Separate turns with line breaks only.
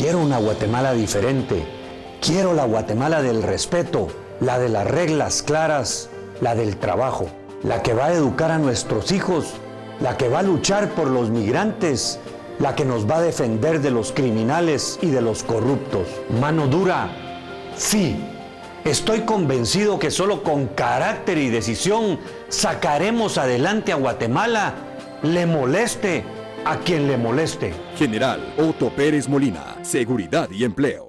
quiero una Guatemala diferente. Quiero la Guatemala del respeto, la de las reglas claras, la del trabajo, la que va a educar a nuestros hijos, la que va a luchar por los migrantes, la que nos va a defender de los criminales y de los corruptos. Mano dura, sí. Estoy convencido que solo con carácter y decisión sacaremos adelante a Guatemala, le moleste a quien le moleste.
General Otto Pérez Molina, Seguridad y Empleo.